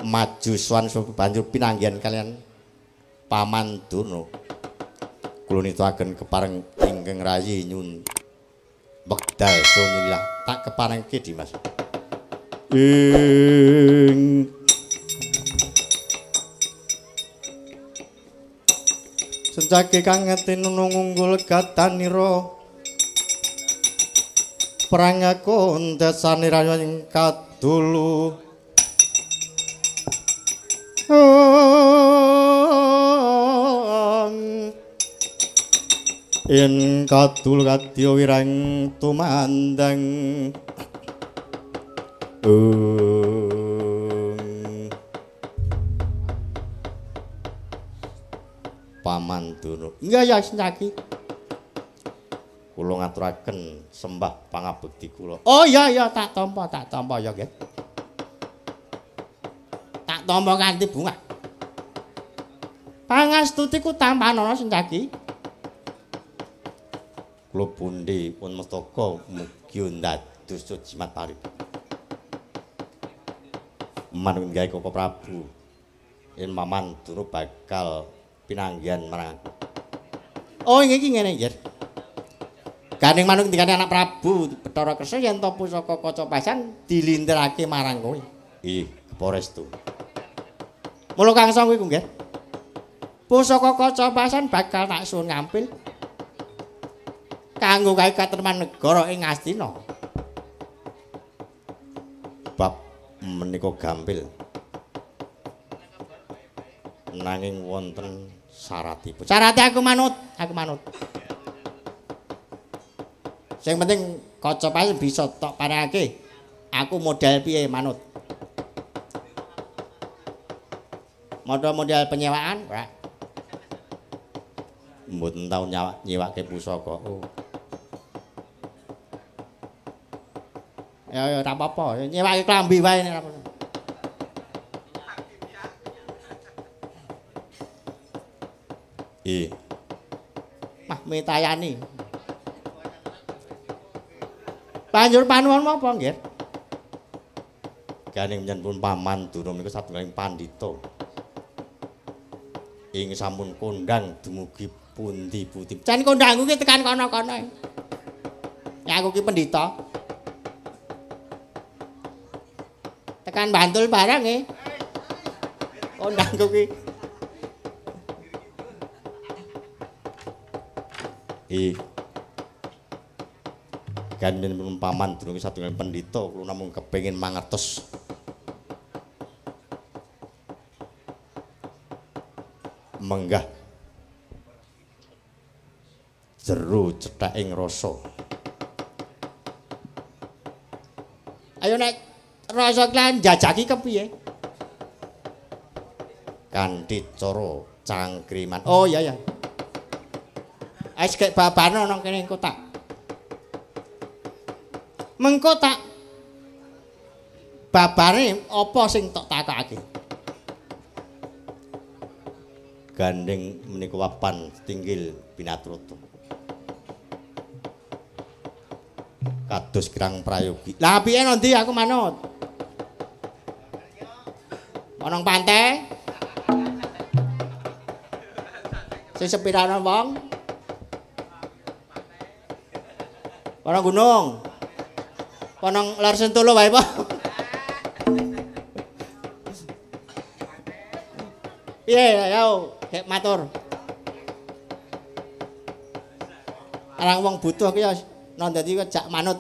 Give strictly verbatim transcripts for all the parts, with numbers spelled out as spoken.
maju swan banjur pinanggihan kalian Paman Durna. Kula nituraken kepareng ingkang rayi nyun wekdal sunillah tak keparengke Dimas. Ing Sencake kang ngetin nunggul gatanira perang kontesane raya ing kadulu yen kadul kadya wirang tumandang um, Paman Durna. Iya ya Sencaki. Kula ngaturaken sembah pangabekti kula. Oh iya iya tak tampa tak tampa ya nggih. Tak tampa kanthi bungah. Pangastutiku tampanana Sencaki. Kula pundi pun mestaka mugi dados jimat parib. Manut gawe Koko Prabu. Yen Paman Durna bakal pinanggihan marang aku. Oh iki ngene nggih. Ganing manut ngendikane anak Prabu Bathara Kresna yen to pusaka kaca pasan dilintirake marang kowe. Ih, keporestu. Mula kangsa kuwi ku nggih. Pusaka kaca pasan bakal tak suwun ngampil kanggo gawe katreman negara ing Astina. Bab menika gampil. Nanging wonten syaratipun. Syarate aku manut, aku manut. Sing penting kaca pasan bisa tok parengake. Aku modal piye manut. Modal-modal penyewaan, Pak. Mboten tau nyewake pusaka. Oh. Ya ya ora apa-apa, nyewake klambi wae nek ora apa-apa. Eh. Mah metayani. Banjur panuwun apa nggih? Ganing njenengan Paman Durna menika satunggaling pandhita. Ing sampun kondhang dumugi pundi-pundi. Jan kondhangku ki tekan kono-kono. Ya aku ki pendhita. Tekan Bantul barang e. Kondhangku ki. Eh. Ganen Paman Durna satunggaling pendhita kula namung kepengin mangertos menggah jero cethèking rasa. Ayo nek rasa klan jajaki kepiye? Kanthi cara cangkriman. Oh iya ya. Wis gek babane ana kene engko tak. Mengko tak babane apa sing tok takake. Gandeng menika wapan tinggil Binatrata. Kados kirang prayogi. Lah piye ndi aku manut? Ana pantai. Sing sepirana wong? Ana gunung. Ana lar Sentolo wae apa? Piye yo, kek matur. Arang wong butuh ki ya nang dadi jak manut.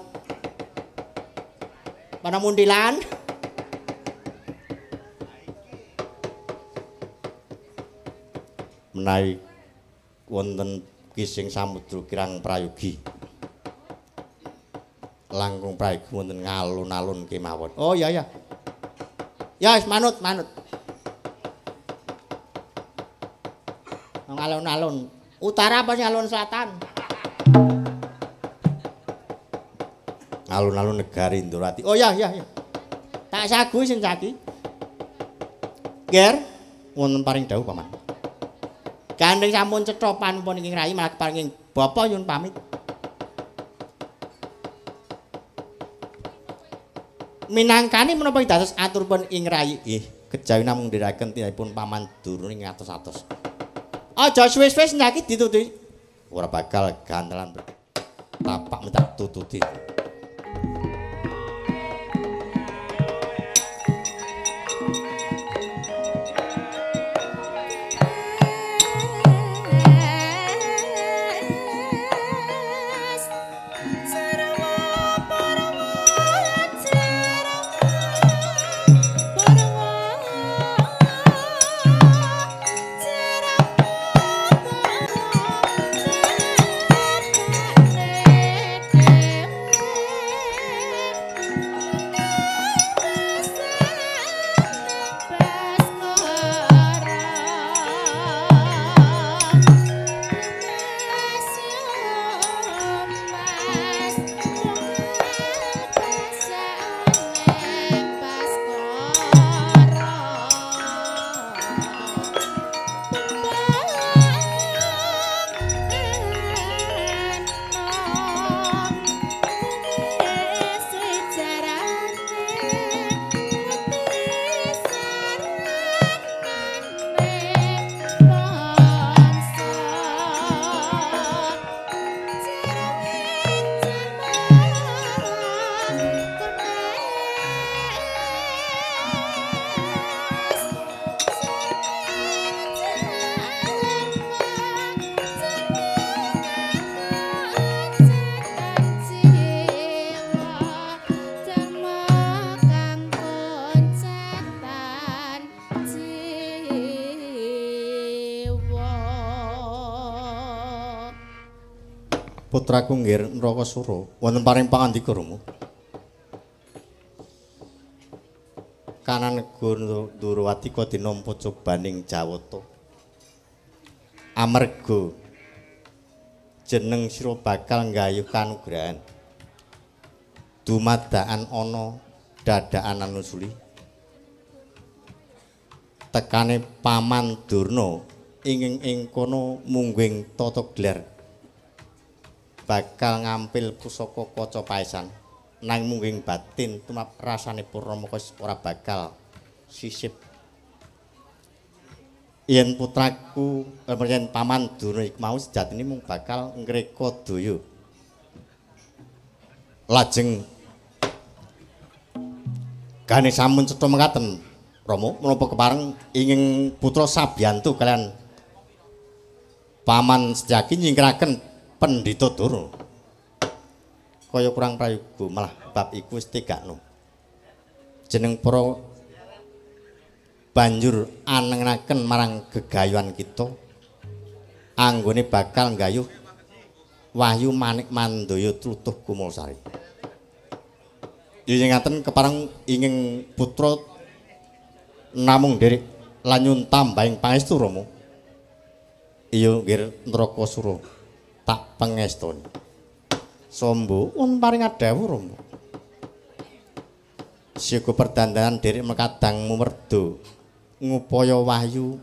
Ana muntilan. Menawi wonten kising samudra kirang prayogi. Langkung prayogi wonten ngalun-alun kemawon. Oh iya ya. Ya wis manut, manut. Alun-alun utara apa sih alun selatan? Alun-alun negari Ndorowati. Oh ya ya ya. Tak sagu sing caki. Ger wonten paring dawuh Paman. Gandeng sampun cethopan pun ing rayi malah paring bapa nyun pamit. Minangkani menapa dados aturipun ing rayi? Ih, kejawi namung ndherekaken tindakipun Paman Durna ing atos-atos. Aja suwe-suwe nyaki ditututi. Ora bakal gantelan tapak mentak tututi. Putraku nggih Nrakasura wonten paring pangandika Rama. Kanan negara Durawati dinampa cobaning Jawata. Amarga jeneng sira bakal nggayuh kanugrahan. Dumadakan ana dadakan anusuli. Tekane Paman Durna ing ing kono mungging tata gelar bakal ngampil pusaka kaca paesan nang mungging batin tumrap rasane Rama ora bakal sisip. Yen putraku yen Paman Durna iku mau sejatine mung bakal ngreka daya. Lajeng gane sampun cetha mekaten Rama menapa kepareng ingin putra Sabyantu kalian Paman Setyaki nyingkiraken Pendhita Durna. Kaya kurang prayoga malah bab iku wis tegakno. Jeneng para banjur anengaken marang gegayuhan kita anggone bakal nggayuh Wahyu Manik Mandaya Trutuh Kumalsari. Yen ngaten kepareng ingin putra namung nderek lanyun tambahing pangestu Rama. Iya nggih Nrakasura. Tak pengestoni. Sombo pun paring adhawuh Rama. Siga perdandanan derek mekadang mumerda ngupaya wahyu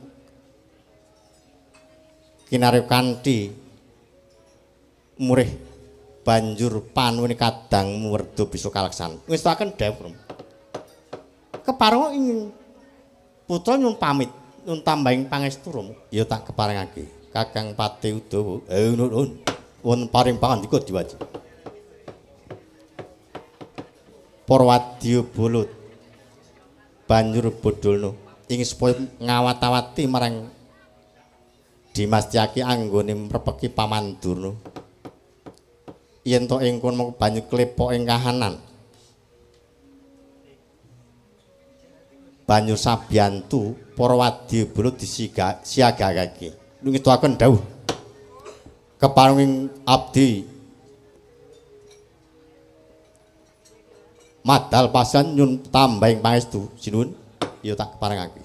kinarep kanthi murih banjur panuwune kadang mumerda bisa kaleksan. Ngestaken dawuh Rama. Kepareng ingin putra nyun pamit nyun tambahing pangestu Rama. Ya tak keparengake. Kakang Pati Udawa, eh nun, won paring pangandika diwaji. Para wadya bala banjur bodolna ing supaya ngawat-awati marang Dimas Tyaki anggone mrepeki Paman Durna. Yen to ing kono banyu klepok ing kahanan. Banyu Sabyantu para wadya bala disiagakake. Ngetuaken dawuh keparenging abdi madal pasan nyun tambahing pangestu sinuwun ya tak keparengake.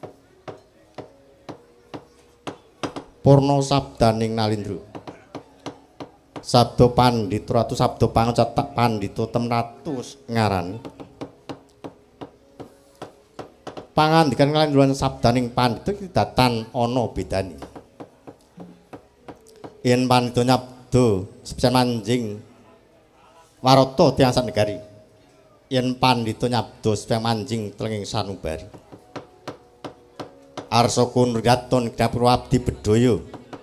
Purna sabdaning Nalindra sabda pandhita ratu sabda pangacatak pandhita temratus ngaran pangandikan Nalindra sabdaning pandhita datan ana bedane. Yen pandhita nyabda sepisan manjing warata tiyang sanegari. Yen pandhita nyabda sepisan manjing telenging sanubari. arsa kunuryaton dapur abdi bedaya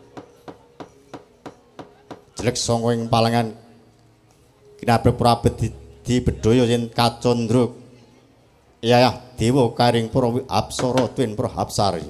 jelek sanga ing palangan kinabre prabedi di bedaya yen kacandra yayah dewa karing para apsara tuwin para apsari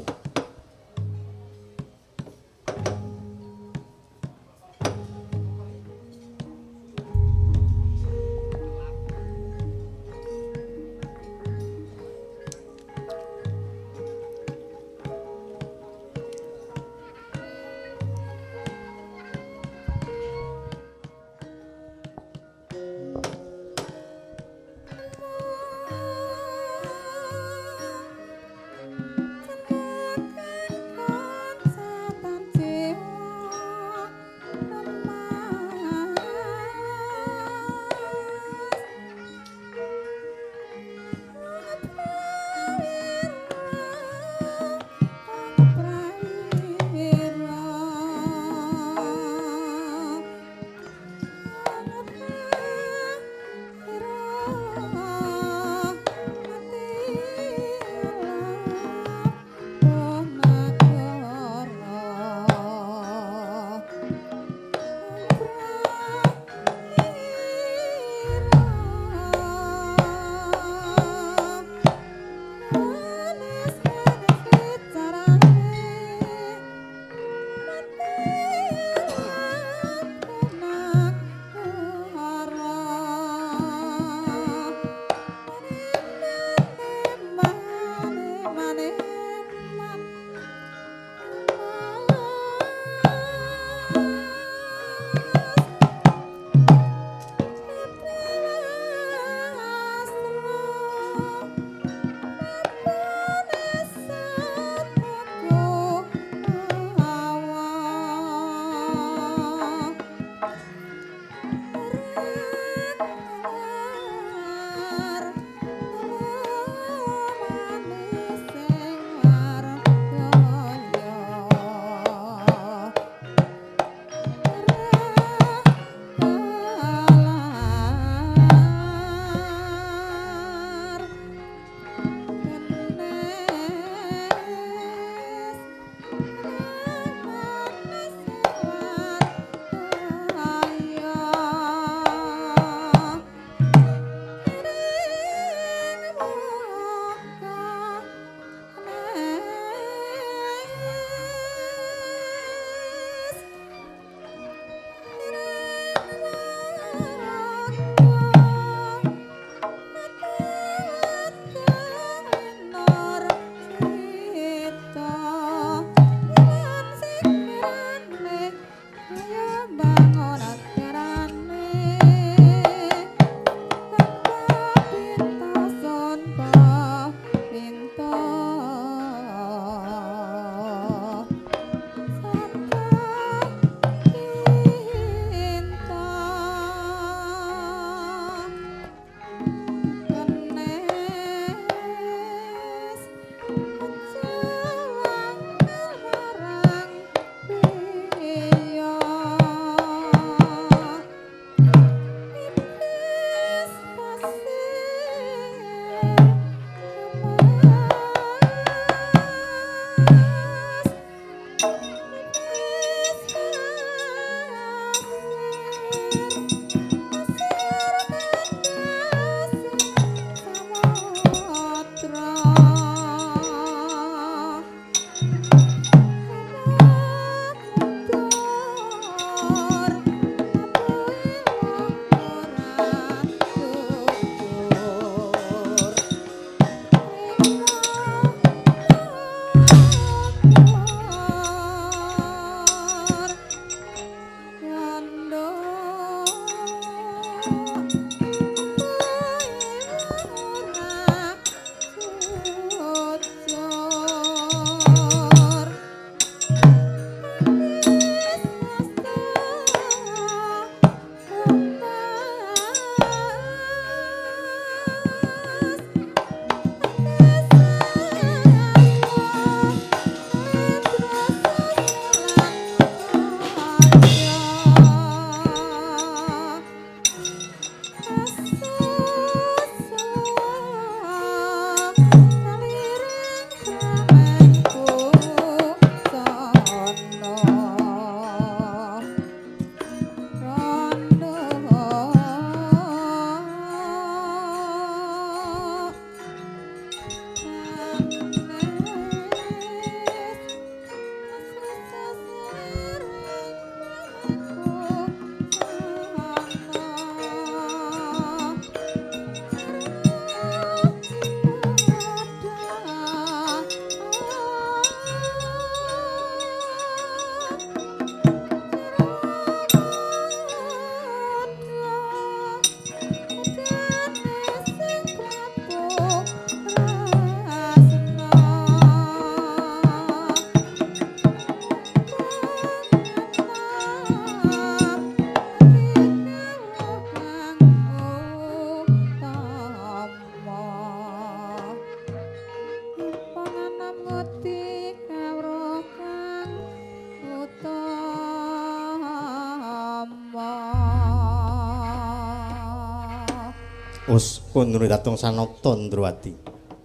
Us kunduru datung sanata Ndrawati.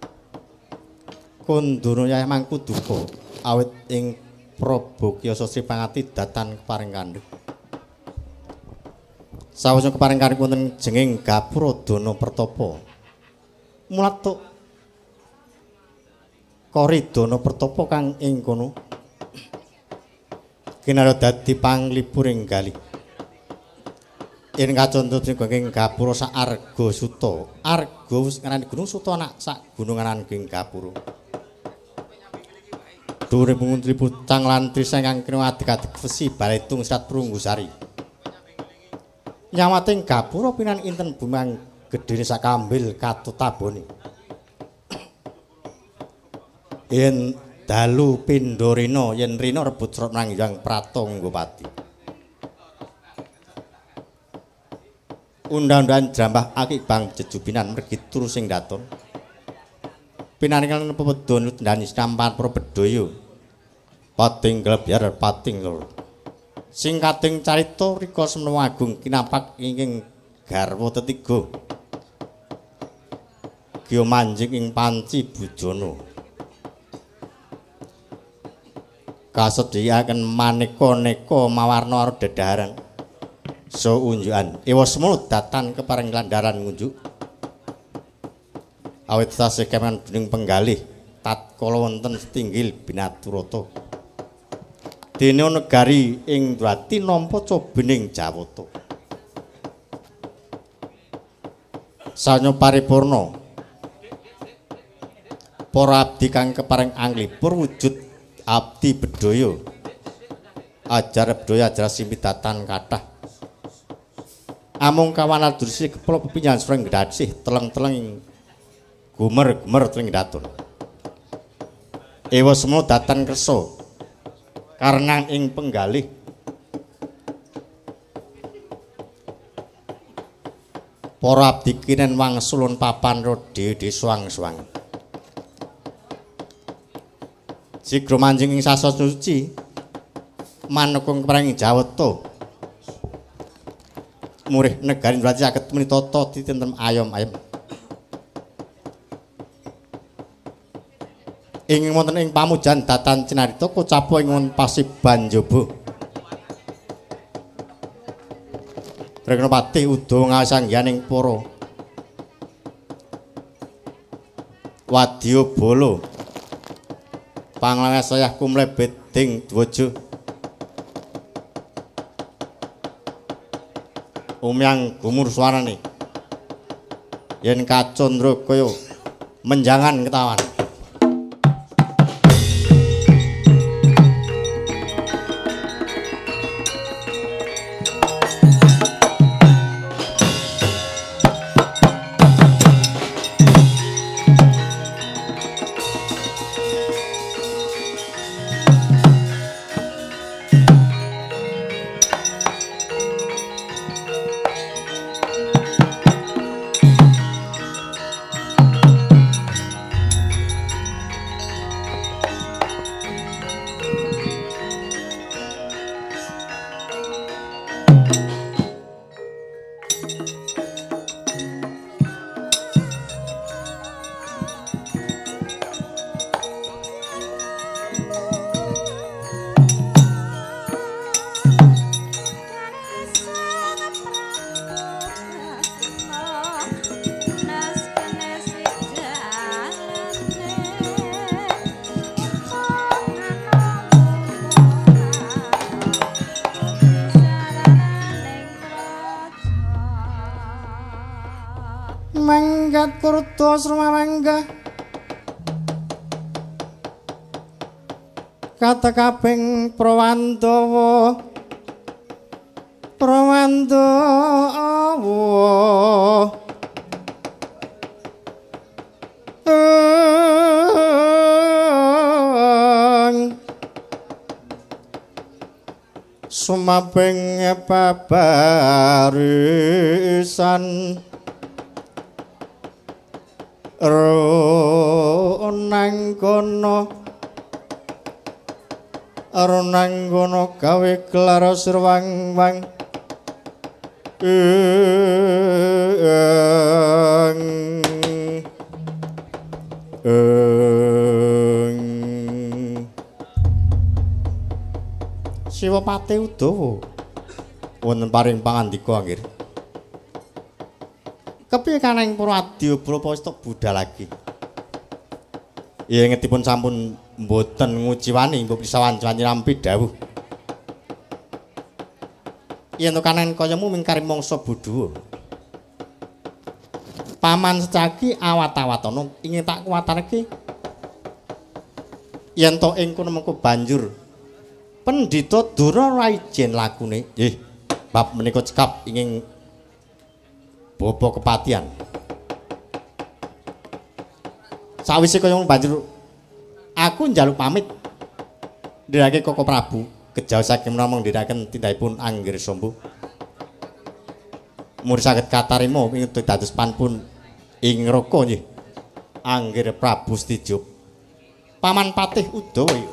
Kunduru yayah mangku duka awit ing Prabu Kyasa Sri Pangati datan keparing kandhek. Sawise keparing kandhek wonten jenging Gapura Dana Pertapa. Mulatuk Kori Dana Pertapa kang ing kono kinarya dadi panglipuring galih. Yen kacontut ing Gapura sak Arga Suta. Arga wis ngarani Gunung Suta anak sak gunungan ing Gapura. Dhuwure penguntri pucang lan triseng kang kena adik-adik Wesi Baletung Serat Prunggusari. Nyawating Gapura pinan inten bumang gedhene sak kambil katutabone. Yen dalu pindha rina yen rina rebut srot nang Hyang Pratanggapati. Undang-undangan jambah aki bang jejubinan mergi turu sing daton. Pinaringan pepedon dani sampar para bedaya. Pating glebyar pating lur. Singkating carita rika Semana Agung kinapak ing garwa tetiga. Gya manjing ing panci bujana. Kasedhiaken maneka-neka mawarna karo dedaharan. So unjukan ewa semut datan keparing landaran ngunjuk awit tasih kemen dening penggalih tatkala wonten setinggil Binaturata dene negari ing Ndrawati nampa cobening Jawata sanya paripurna para abdi kang keparing anglipur wujud abdi bedaya ajar bedaya ajar simidatan kathah amung kawanal dursi kepala pepinjan sureng gedasih teleng-teleng gumer-gumer teling datun ewa semua datan kersa karenang ing penggalih para abdi kinen wangsulun papan rode de suang-suang sigra manjing ing sasa suci manukung keparing Jawata murih negari Ndrawati saged muni tata titentem ayom-ayom. Ing wonten ing pamujan datan cinarita kocapa ing Pasiban Jaba. Reknapati uda ngasangyaning para wadya bala. Panglawes sayah kumlebet ding dwaja. Umyang gumur suarane yen kacondro kaya menjangan ketawan mangkat kurta srumangga kata kaping Prawandawa Prawandawa sumaping babarisan ro nang kono Aronanggono gawe kelara sirwang-wang eng eng Siwapati Udawa wonten paring pangandika nggih. Kepiye kaneng Purwadya Brapasta budhal lagi? Ya ngetipun sampun mboten nguciwani mbok bisa wanci-wanci nampi dawuh. Yen to kanen kayamu mingkari mangsa Budawa. Paman secaki awat-awatono ingin tak kuwatarke. Yen to ing kono mengko banjur Pendhita Dura Raijen lakune. Nggih, bab menika cekap ingin bapa kepatihan. Sawise kaya banjur aku njaluk pamit ndirake Koko Prabu kejawi saking menawa ndhiraken tindakipun Anggir Sombo. Murid saged katarima ing dados panpun ing ngraka nggih. Anggir Prabu Stijo. Paman Patih Udawa.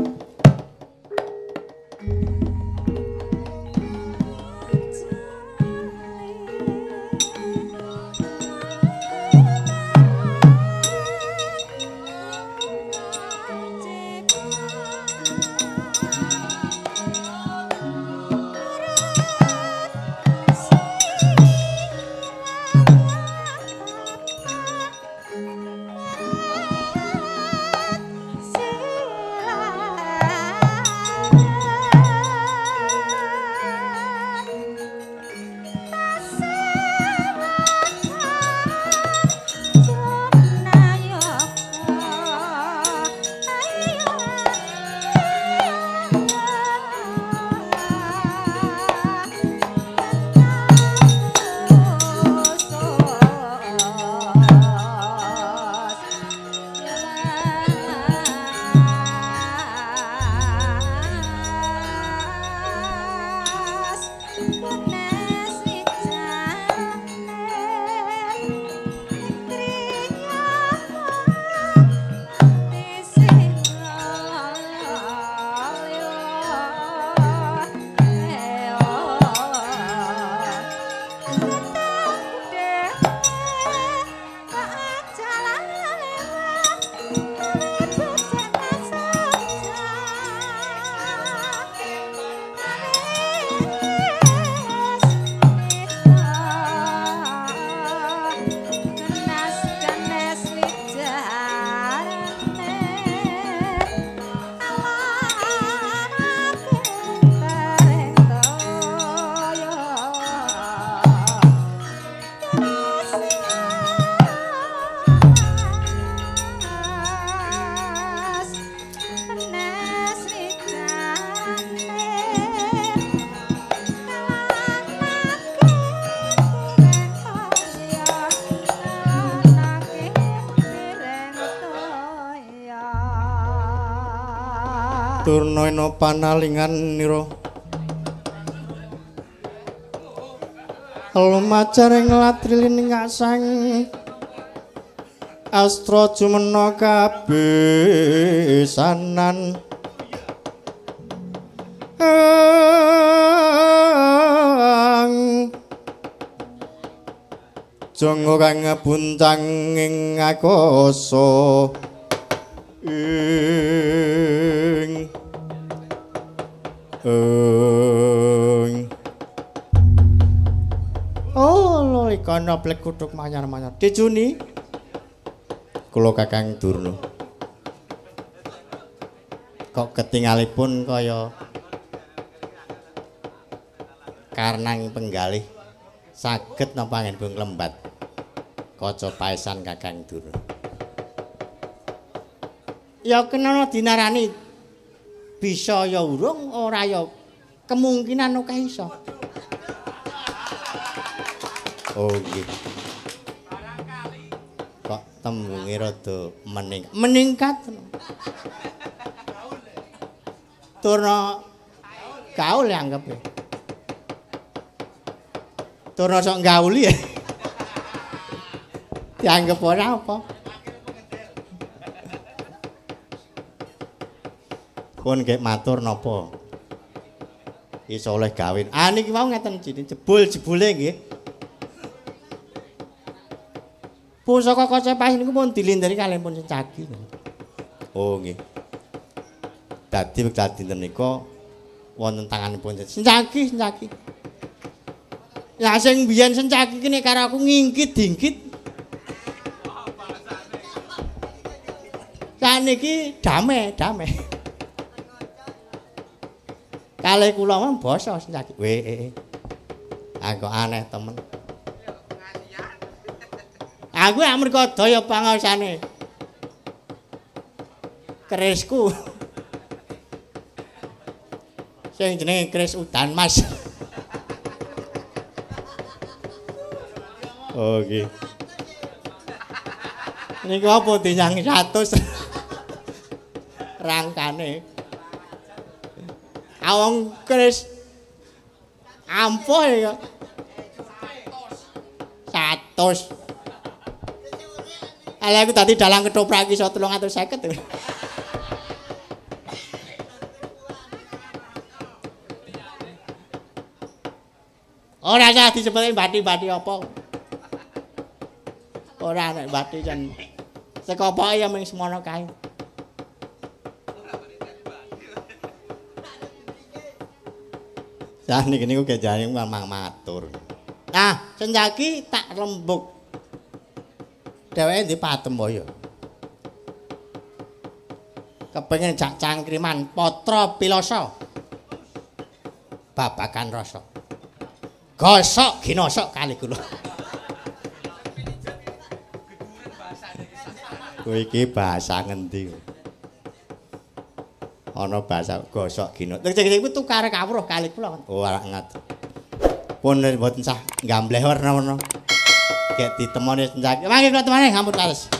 Turnoino panalingan nira lumajar ing latrilin ngasang astra jumena kabesanan Jongo kang buntang ing akasa ing ing oh lolikana plek kuthuk manyar-manyar dijuni kula Kakang Durna kok ketingalipun kaya karnang penggalih saged napa anggenipun Lembat kaca paesan Kakang Durna ya kena dinarani bisa ya urung ora ya kemungkinan akeh iso. Oh nggih. Kok tembunge rada mening meningkat. Turna gaul anggepe. Turna sok gauli ya. Dianggep ora apa. Pun nggih matur napa? Iso oleh gawin. Ah niki mau ngeten jine jebul-jebule nggih. Pusaka Kacepas niku pun dilindari kaliyan pun Sencaki. Oh nggih. Dadi wekdal dinten nika wonten tanganipun Sencaki, Sencaki. Lah sing biyen Sencaki ki nek karo aku ngingkit-dingkit. Saniki damai, damai. Kalih kula mah basa Sencaki. Weh. Aku aneh temen. Aku amarga daya pangaosane. Kerisku. Sing jenenge keris udan Mas. Oh nggih. Niku apa dinyang seratus rangkane. Awong keris ampuh ya. seratus. Ala aku tadi dalang ketoprak iso telung atus seket. Ora usah disebut bathi-bathi apa. Ora nek bathi jan saka pokoke ya mung semono kae. Lah niki niku genjane mamang matur. Nah, Sencaki tak lembuk. Dheweke ndi Patemboyo. Kepengin jak cangkriman Patra Pilasa. Babakan rasa. Gosok ginosok kali kula. Kowe iki bahasa ngendi? Ana bahasa gosok ginosok. Cek iku tukar kawruh kali kula. Oh, ora ngaten. Pun mboten sah gambleh warna-warna. Gek ditemoni Sencaki. Mangke kula temani ngampun kales.